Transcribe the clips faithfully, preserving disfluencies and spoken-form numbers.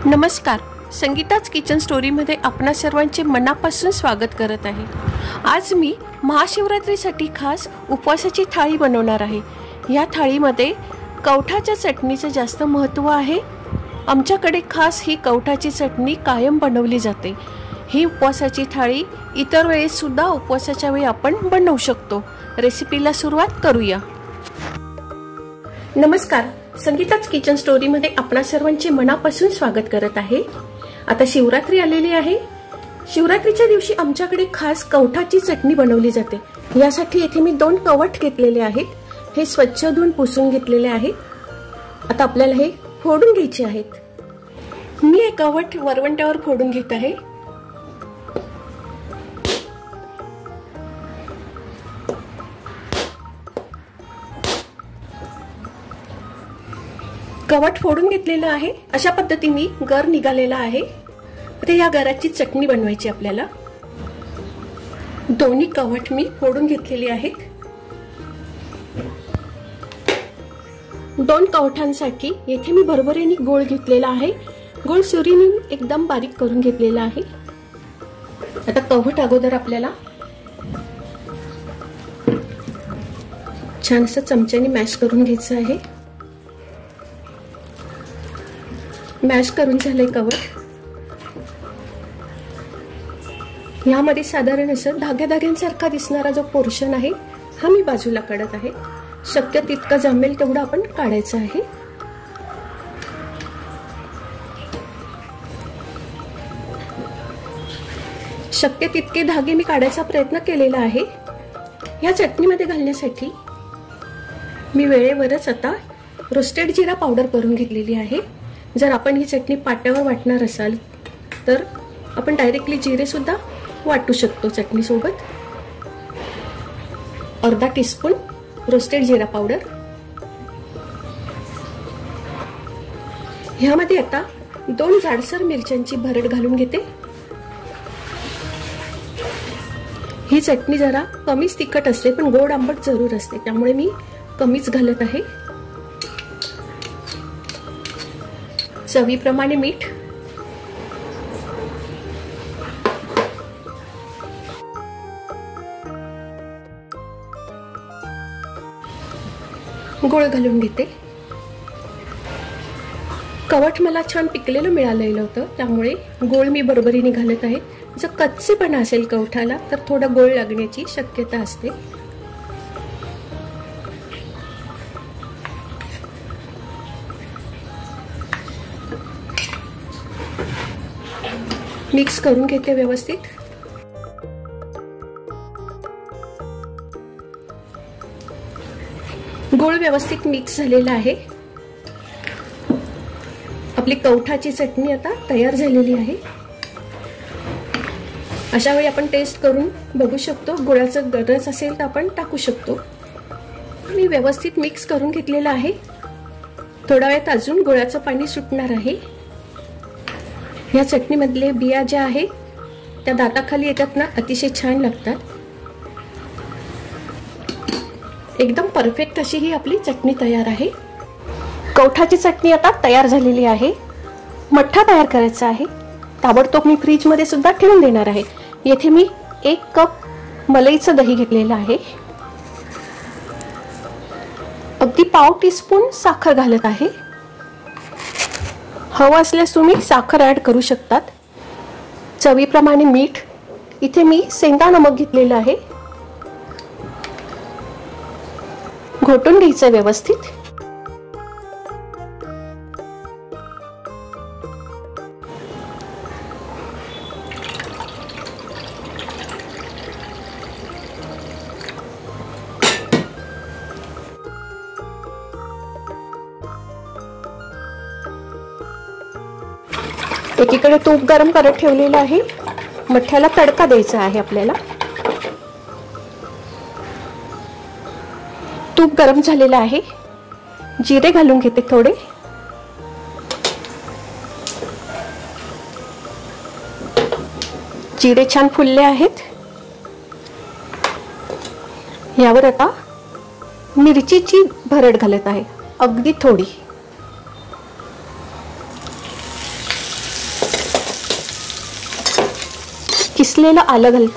नमस्कार, संगीताच किचन स्टोरीमध्ये आपणा सर्वांचे मनापासून स्वागत करत आहे। आज मी महाशिवरात्रीसाठी खास उपवासाची थाळी बनवणार आहे। या थाळीमध्ये कवठाच्या चटणीचे जास्त महत्त्व आहे। आमच्याकडे खास ही कवठाची चटणी कायम बनवली जाते। ही उपवासाची थाळी इतर वेळेस सुद्धा उपवासाच्या वेळी आपण बनवू शकतो। रेसिपीला सुरुवात करूया। नमस्कार, संगीताच किचन स्टोरी मध्ये आपणा सर्वांचे मनापासून स्वागत करत आहे। आता शिवरात्री आलेली आहे। शिवरात्रीच्या दिवशी आमच्याकडे खास कवठाची चटणी बनवली जाते। यासाठी इथे मी दोन कवठ घेतलेले आहेत। हे स्वच्छ धुवून पुसून घेतलेले आहेत। आता आपल्याला हे फोडून घ्यायचे आहेत। मी हे कवठ वरवंट्यावर फोडून घेत आहे। कवठ फोडून घेतलेला आहे। अशा पद्धतीने गर निघालेला आहे। आता या गराची चटणी बनवायची आपल्याला। दोन्ही कवठ मी फोडून घेतलेली आहेत। दोन कवठांसाठी येथे मी भरभरीने गोळ घेतलेला आहे। गोळ सुरीने एकदम बारीक करून घेतलेला आहे। आता कवठ अगोदर आपल्याला छान असं चमच्याने मॅश करून घ्यायचं आहे। मॅश करून झाले कवठ। यामध्ये साधारण असं धाग्या धाग्यांसारखा दिसणारा जो पोर्शन आहे हा मी बाजूला काढत आहे। शक्य तितकं जमेल तेवढं आपण काढायचं आहे। शक्य तितके धागे मी काढायचा प्रयत्न केलेला आहे। या चटणीमध्ये घालण्यासाठी मी वेळेवरच आता रोस्टेड जिरा पावडर करून घेतलेली आहे। जर आपण ही चटणी पाट्यावर वाटणार असाल तर आपण डायरेक्टली जिरे सुद्धा वाटू शकतो चटणी सोबत। अर्धा टीस्पून रोस्टेड जिरा पावडर। ह्यामध्ये आता दोन जाडसर मिरच्यांची भरड घालून घेते। ही चटणी जरा कमीच तिखट असते पण गोड आंबट जरूर असते, त्यामुळे मी कमीच घालत आहे। चवीप्रमाणे मीठ, गोळ घालून घेते। कवठ मला छान पिकलेलं मिळालेलं होतं, त्यामुळे गोळ मी बरोबरीने घालत आहे। जर कच्चेपणा असेल कवठाला तर थोडा गोळ लागण्याची शक्यता असते। मिक्स करून घेते व्यवस्थित। गोळ व्यवस्थित मिक्स झालेला आहे। आपली कवठाची चटणी आता तयार झालेली आहे। अशा वेळी आपण टेस्ट करून बघू शकतो। गुळाचं गरज असेल तर आपण टाकू शकतो। मी व्यवस्थित मिक्स करून घेतलेला आहे। थोड्या वेळात अजून गुळाचं पाणी सुटणार आहे। या चटणीमधले बिया ज्या आहेत त्या दाताखाली येतात ना, अतिशय छान लागतात। एकदम परफेक्ट अशी ही आपली चटणी तयार आहे। कवठाची चटणी आता तयार झालेली आहे। मठ्ठा तयार करायचा आहे। ताबडतोब मी फ्रीज मध्ये सुद्धा ठेवून देणार आहे। येथे मी एक कप मलईचं दही घेतलेलं आहे। अगदी पाव टीस्पून साखर घालत आहे। हवं असल्यास तुम्ही साखर ऍड करू शकतात। चवीप्रमाणे मीठ, इथे मी सेंधा नमक घेतलेलं आहे। घोटून घ्यायचं व्यवस्थित। एकीकडे तूप गरम करत ठेवलेलं आहे। मठ्ठ्याला तडका द्यायचा आहे आपल्याला। तूप गरम झालेलं आहे। जिरे घालून घेते थोडे। जिरे छान फुलले आहेत। यावर आता मिरचीची भरड घालत आहे, अगदी थोडी। किसलेलं आलं घालते.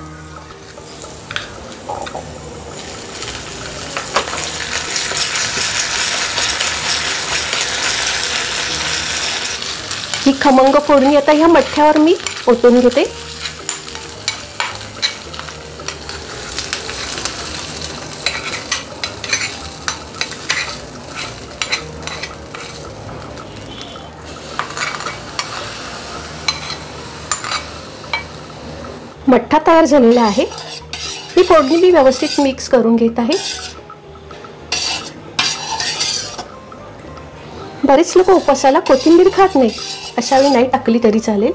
ही खमंग फोडणी आता ह्या मठ्ठ्यावर मी ओतून घेते. मठ्ठा तयार झालेला आहे. ही फोडणी मी व्यवस्थित मिक्स करून घेत आहे. बरेच लोक उपवासाला कोथिंबीर खात नाही, अशा वेळी नाही टाकली तरी चालेल.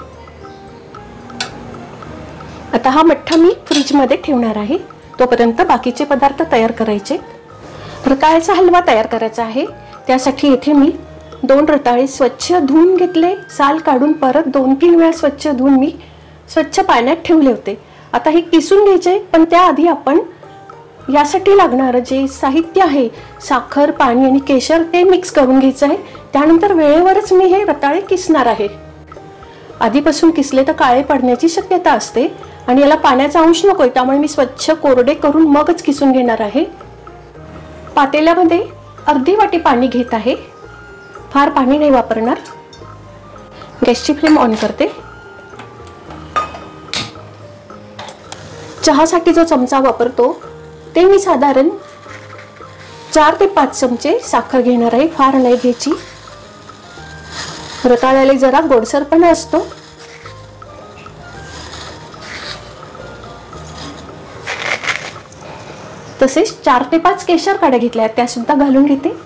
आता हा मठ्ठा मी फ्रीजमध्ये ठेवणार आहे. तोपर्यंत बाकीचे पदार्थ तयार करायचे. रताळ्याचा हलवा तयार करायचा आहे. त्यासाठी इथे मी दोन रताळे स्वच्छ धुवून घेतले. साल काढून परत दोन तीन वेळा स्वच्छ धुवून मी स्वच्छ पाण्यात ठेवले होते. आता हे किसून घ्यायचे, पण त्याआधी आपण यासाठी लागणारं जे साहित्य आहे, साखर, पाणी आणि केशर, ते मिक्स करून घ्यायचं आहे. त्यानंतर वेळेवरच मी हे रताळे किसणार आहे. आधीपासून किसले तर काळे पडण्याची शक्यता असते आणि याला पाण्याचा अंश नकोय, त्यामुळे मी स्वच्छ कोरडे करून मगच किसून घेणार आहे. पातेल्यामध्ये अर्धी वाटी पाणी घेत आहे. फार पाणी नाही वापरणार. गॅसची फ्लेम ऑन करते. चहासाठी जो चमचा वापरतो ते मी साधारण चार ते पाच चमचे साखर घेणार आहे. फार नाही घ्यायची. रताळ्याला जरा गोडसरपणा असतो. तसेच चार ते पाच केशर काड्या घेतल्या, त्या सुद्धा घालून घेते.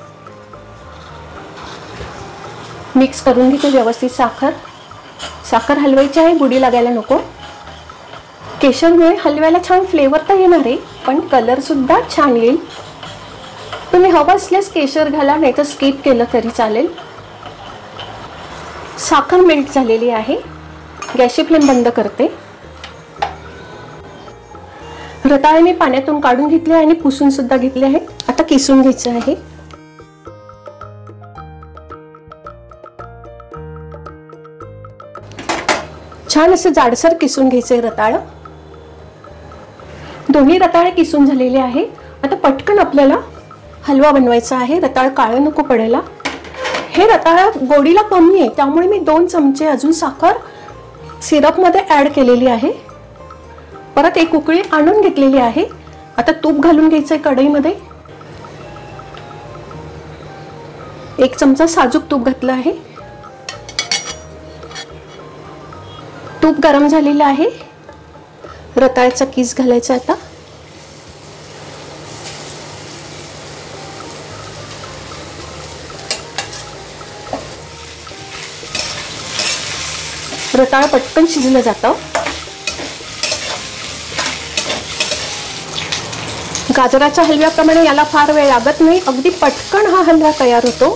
मिक्स करून घेते व्यवस्थित. साखर साखर हलवायची आहे, बुडी लागायला नको. केशरमुळे हलव्याला छान फ्लेवर तर येणार आहे, पण कलर सुद्धा छान येईल. तुम्ही हवं असल्यास केशर घाला, नाही तर स्किप केलं तरी चालेल. साखर मेल्ट झालेली आहे. गॅसची फ्लेम बंद करते. रताळे मी पाण्यातून काढून घेतले आणि पुसून सुद्धा घेतले आहे. आता किसून घ्यायचं आहे. छान असं जाडसर किसून घ्यायचंय रताळ. दोन्ही रताळे किसून झालेले आहे. आता पटकन आपल्याला हलवा बनवायचा आहे. रताळ काळं नको पडायला. हे रताळ गोडीला कमी आहे, त्यामुळे मी दोन चमचे अजून साखर सिरपमध्ये ॲड केलेली आहे. परत एक उकळी आणून घेतलेली आहे. आता तूप घालून घ्यायचंय कढईमध्ये. एक चमचा साजूक तूप घातलं आहे. तूप गरम झालेलं आहे. रताळ्याचा किस घालायचा आता. रताळ पटकन शिजलं जातं. गाजराच्या हलव्याप्रमाणे याला फार वेळ लागत नाही. अगदी पटकन हा हलवा तयार होतो.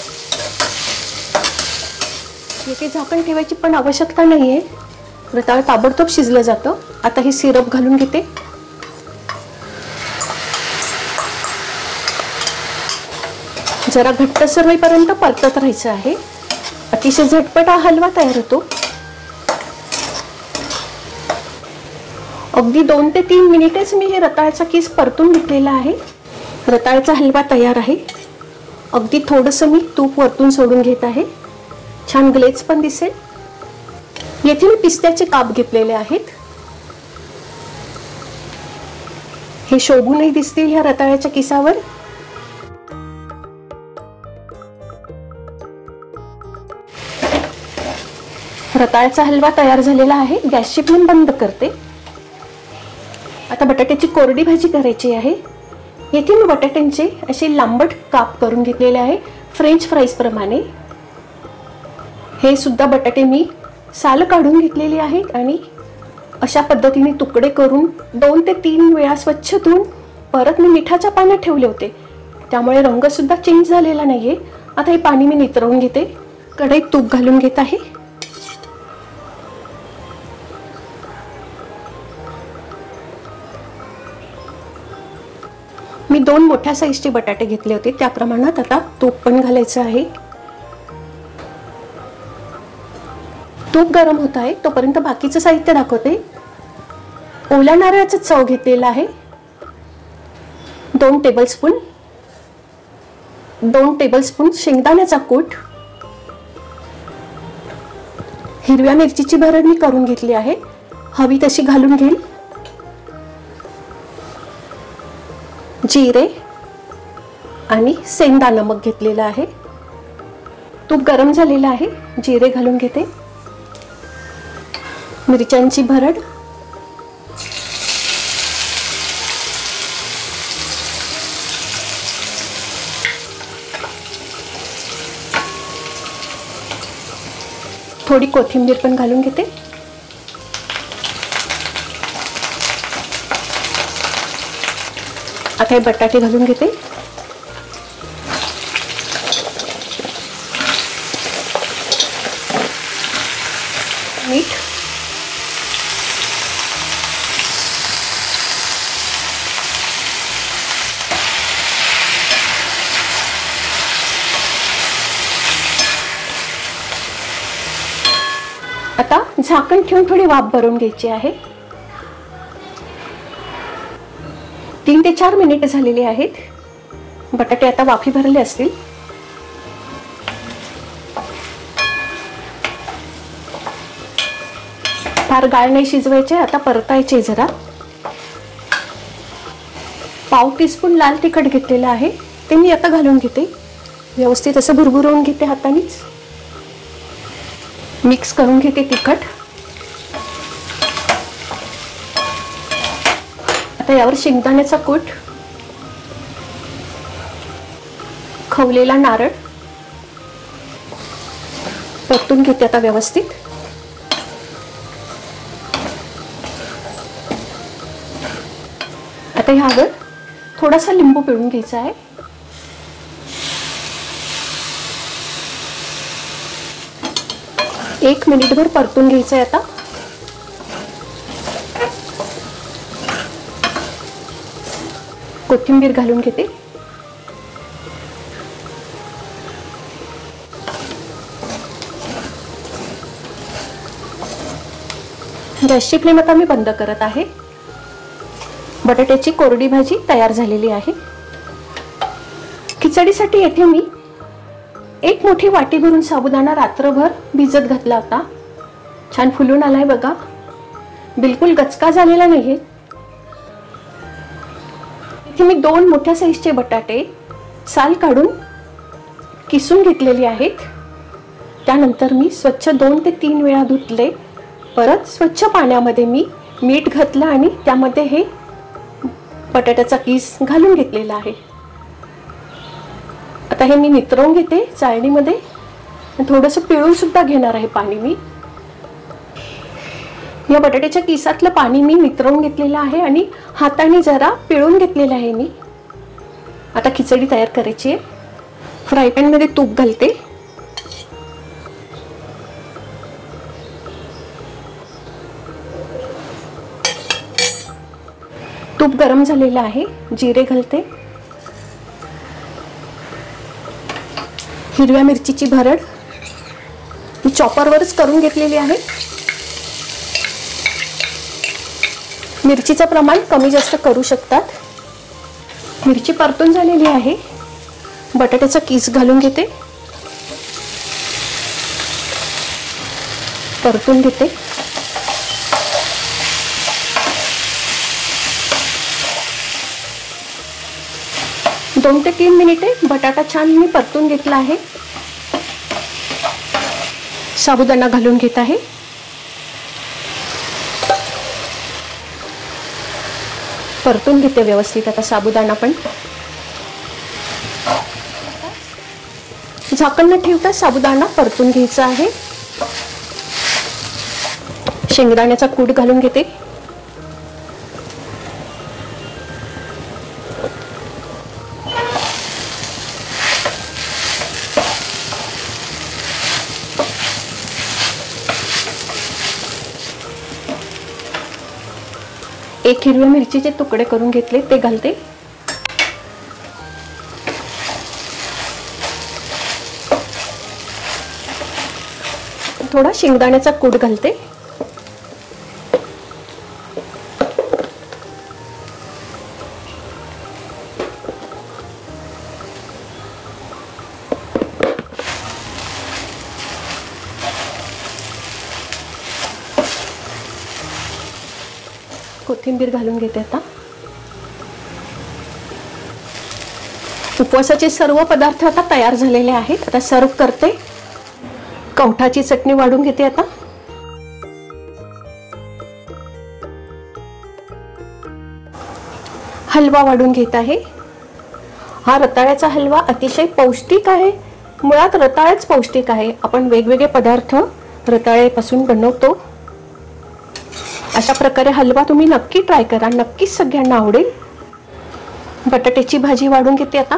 येथे झाकण ठेवायची पण आवश्यकता नाहीये. रताळ ताबडतोब शिजलं जातं. आता हे सिरप घालून घेते. जरा घट्टसर होईपर्यंत परतत राहायचं आहे. अतिशय झटपट हा हलवा तयार होतो. अगदी दोन ते तीन मिनिटेच मी हे रताळ्याचा किस परतून घेतलेला आहे. रताळ्याचा हलवा तयार आहे. अगदी थोडंसं मी तूप वरतून सोडून घेत आहे. छान ग्लेज पण दिसेल. येथे मी पिस्त्याचे काप घेतलेले आहेत. हे शोभूनही दिसतील ह्या रताळ्याच्या किसावर. रताळ्याचा हलवा तयार झालेला आहे. गॅसची फ्लेम बंद करते. आता बटाट्याची कोरडी भाजी करायची आहे. येथे मी बटाट्यांचे असे लांबट काप करून घेतलेले आहे, फ्रेंच फ्राईज प्रमाणे. हे सुद्धा बटाटे मी साल काढून घेतलेली आहेत आणि अशा पद्धतीने तुकडे करून दोन ते तीन वेळा स्वच्छ धुवून परत मी मिठाच्या पाण्यात ठेवले होते, त्यामुळे रंग सुद्धा चेंज झालेला नाहीये. आता हे पाणी मी नितरवून घेते. कढईत तूप घालून घेत आहे. मी दोन मोठ्या साईजचे बटाटे घेतले होते, त्या प्रमाणात आता तूप पण घालायचं आहे. तूप गरम होत आहे तोपर्यंत बाकीचं साहित्य दाखवते. ओल्या नारळाचा चव घेतलेला आहे, दोन टेबलस्पून दोन टेबलस्पून शेंगदाण्याचा कूट, हिरव्या मिरचीची भरड मी करून घेतली आहे, हवी तशी घालून घेईल. जिरे आणि सेंधा नमक घेतलेला आहे. तूप गरम झालेलं आहे, जिरे घालून घेते, मिरच्यांची भरड, थोडी कोथिंबीर पण घालून घेते. आता हे बटाटे घालून घेते. मीठ, आता झाकण ठेवून थोडी वाफ भरून घ्यायची आहे. तीन ते चार मिनिट झालेली आहेत. बटाटे आता वाफी भरले असतील. फार गाळ नाही शिजवायचे, आता परतायचे जरा. पाव टीस्पून लाल तिखट घेतलेलं आहे, ते मी आता घालून घेते. व्यवस्थित असं भुरभुरवून घेते हातानेच. मिक्स करून घेते तिखट. आता यावर शेंगदाण्याचा कूट, खवलेला नारळ परतून घेते आता व्यवस्थित. आता ह्यावर थोडासा लिंबू पिळून घ्यायचा आहे. एक मिनिटभर परतून घ्यायचं आहे. आता कोथिंबीर घालून घेते. गॅसची फ्लेम आता मी बंद करत आहे. बटाट्याची कोरडी भाजी तयार झालेली आहे. खिचडीसाठी येथे मी एक मोठी वाटी भरून साबुदाणा रात्रभर भिजत घातला होता. छान फुलून आलाय बघा, बिलकुल गचका झालेला नाहीये. इथे मी दोन मोठ्या साईजचे बटाटे साल काढून किसून घेतलेले आहेत. त्यानंतर मी स्वच्छ दोन ते तीन वेळा धुतले. परत स्वच्छ पाण्यामध्ये मी मीठ घातलं आणि त्यामध्ये हे बटाट्याचा किस घालून घेतलेला आहे. आता हे मी नितरवून घेते चाळणीमध्ये. थोडंसं पिळून सुद्धा घेणार आहे पाणी मी. या बटाट्याच्या किसातलं पाणी मी नितरवून घेतलेलं आहे आणि हाताने जरा पिळून घेतलेलं आहे मी. आता खिचडी तयार करायची आहे. फ्राय पॅन मध्ये तूप घालते. तूप गरम झालेलं आहे. जिरे घालते, हिरव्या मिरचीची भरड मी चॉपरवरच करून घेतलेली आहे. मिरचीचं प्रमाण कमी जास्त करू शकतात. मिरची परतून झालेली आहे. बटाट्याचा किस घालून घेते, परतून घेते. दोन ते तीन मिनिटे बटाटा छान मी परतून घेतला आहे. साबुदाणा घालून घेत आहे. परतून घेते व्यवस्थित आता साबुदाणा पण. झाकण न ठेवता साबुदाणा परतून घ्यायचा आहे. शेंगदाण्याचा कूट घालून घेते. एक हिरव्या मिरचीचे तुकडे करून घेतले ते घालते. थोडा शेंगदाण्याचा कूट घालते. कोथिंबीर घालून घेते. आता उपवासाचे सर्व पदार्थ आता तयार झालेले आहेत. आता सर्व करते. कवठाची चटणी वाढून घेते. आता हलवा वाढून घेत आहे. हा रताळ्याचा हलवा अतिशय पौष्टिक आहे. मुळात रताळेच पौष्टिक आहे. आपण वेगवेगळे पदार्थ रताळ्यापासून बनवतो. अशा प्रकारे हलवा तुम्ही नक्की ट्राय करा. नक्कीच सगळ्यांना आवडेल. बटाट्याची भाजी वाढून घेते. आता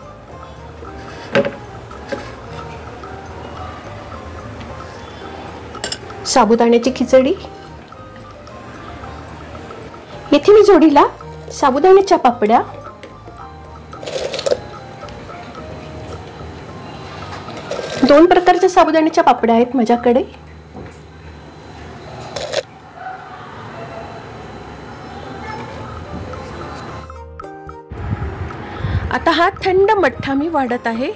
साबुदाण्याची खिचडी. येथे मी जोडीला साबुदाण्याच्या पापड्या, दोन प्रकारच्या साबुदाण्याच्या पापड्या आहेत माझ्याकडे. आता हा थंड मठ्ठा मी वाढत आहे.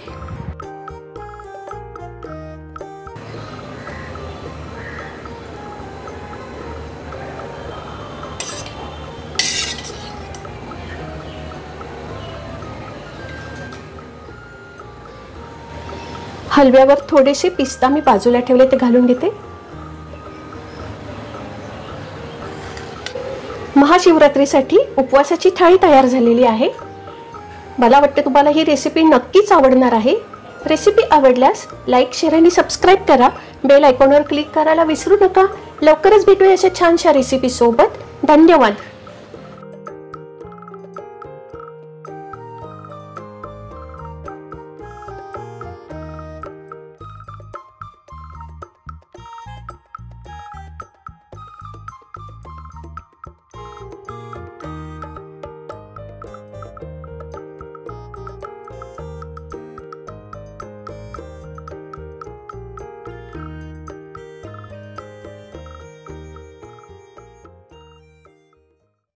हलव्यावर थोडेसे पिस्ता मी बाजूला ठेवले ते घालून घेते. महाशिवरात्रीसाठी उपवासाची थाळी तयार झालेली आहे. मला वाटतं तुम्हाला ही रेसिपी नक्कीच आवडणार आहे. रेसिपी आवडल्यास लाईक, शेअर आणि सबस्क्राईब करा. बेल आयकॉनवर क्लिक करायला विसरू नका. लवकरच भेटूया अशा छानशा रेसिपी सोबत. धन्यवाद.